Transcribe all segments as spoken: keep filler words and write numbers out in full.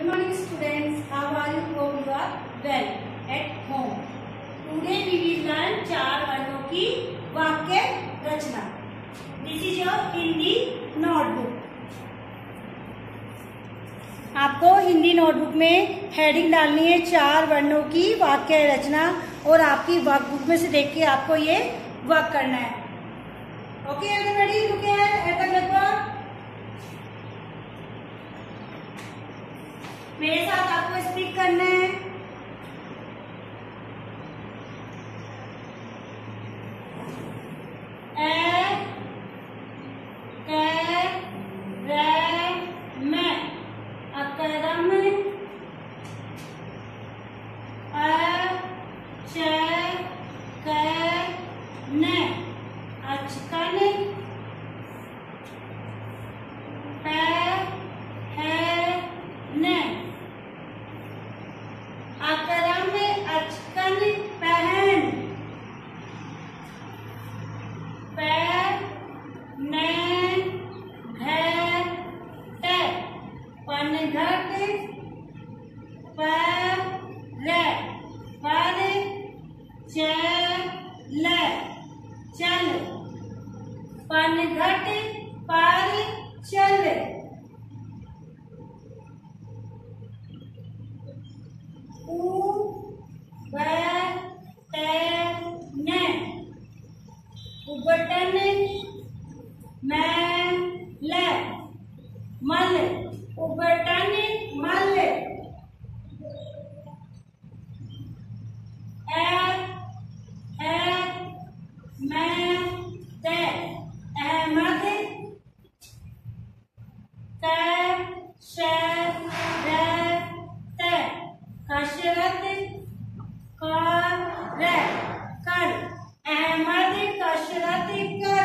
Good morning students. How are you? Hope you are well at home. Today we will learn चार वर्णों की वाक्य रचना. This is your Hindi notebook. आपको Hindi notebook में हेडिंग डालनी है चार वर्णों की वाक्य रचना और आपकी वर्कबुक में से देख के आपको ये वर्क करना है. Okay everybody, look here at the blackboard. मेरे साथ आपको स्पीक करना है. ए, कै, रै, मैं. अकरम. अ, च, कै, नै. अचकन. पै, है, नै. अकरम अचकन पहन. पैर नैन घर तै. पनघट पर पर चल चल. पनघट पर चल. उबटन मैं ले. मल. उबटन मल. ए, है, मैं ते. अहमद. कै, शहर ते. कसरत कर कर. अहमद कसरत कर.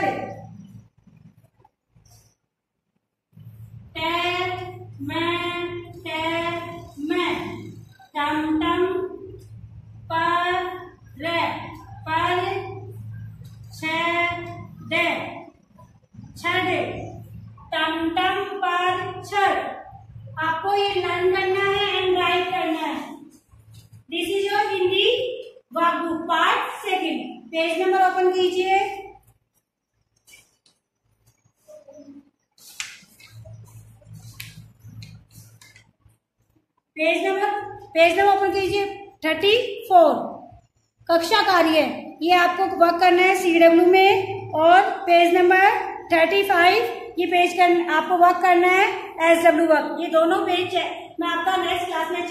तैर मैं तैर मैं. टमटम पर पर छड़ छड़. टमटम पर छड़. आपको ये लर्न करना है एंड राइट करना है. This is your Hindi workbook part second. Page number open कीजिए. Page number page number open कीजिए थर्टी फोर. कक्षा कार्य ये आपको वर्क करना है सीडब्ल्यू में. और पेज नंबर थर्टी फाइव ये पेज कर आपको वर्क करना है एस डब्ल्यू वर्क. ये दोनों पेज मैं आपका नेक्स्ट क्लास में